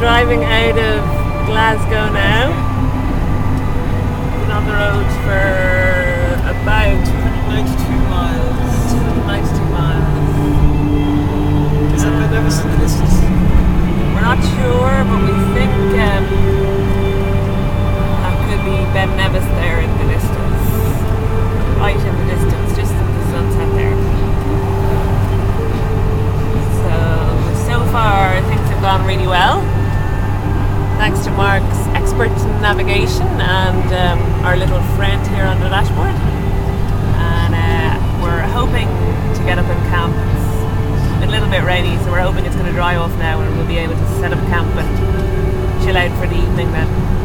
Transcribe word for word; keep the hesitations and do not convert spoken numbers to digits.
driving out of Glasgow now. Been on the road for about two hundred ninety-two miles. two hundred ninety-two miles. Is that Ben Nevis in the distance? We're not sure, but we think um, that could be Ben Nevis there in the distance. Right in the distance, just at the sunset there. So, so far things have gone really well. Thanks to Mark's expert in navigation and um, our little friend here on the dashboard. And uh, we're hoping to get up and camp. It's been a little bit rainy, so we're hoping it's going to dry off now and we'll be able to set up camp and chill out for the evening then.